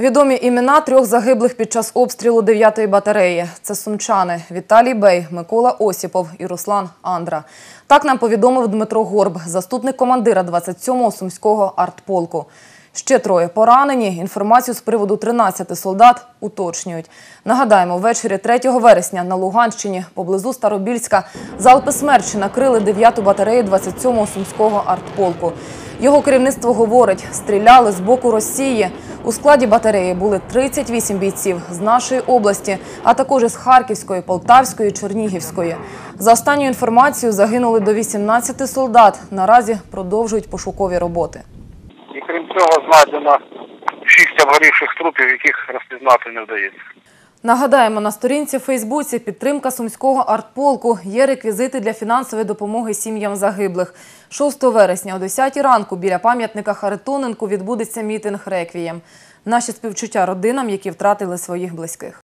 Відомі імена 3 загиблих під час обстрілу 9-ї батареї. Це сумчани – Віталій Бей, Микола Осіпов і Руслан Андра. Так нам повідомив Дмитро Горб, заступник командира 27-го Сумського артполку. Ще 3 поранені. Інформацію з приводу 13 солдат уточнюють. Нагадаємо, ввечері 3 вересня на Луганщині, поблизу Старобільська, залпи смерчі накрили 9-ту батарею 27-го Сумського артполку. Його керівництво говорить, стріляли з боку Росії. У складі батареї були 38 бійців з нашої області, а також із Харківської, Полтавської, Чернігівської. За останньою інформацією, загинули до 18 солдат. Наразі продовжують пошукові роботи. І крім цього, знайдено 6 обгорівших трупів, яких розпізнати не вдається. Нагадаємо, на сторінці в Фейсбуці «Підтримка Сумського артполку» є реквізити для фінансової допомоги сім'ям загиблих. 6 вересня о 10 ранку біля пам'ятника Харитоненку відбудеться мітинг «Реквієм». Наші співчуття родинам, які втратили своїх близьких.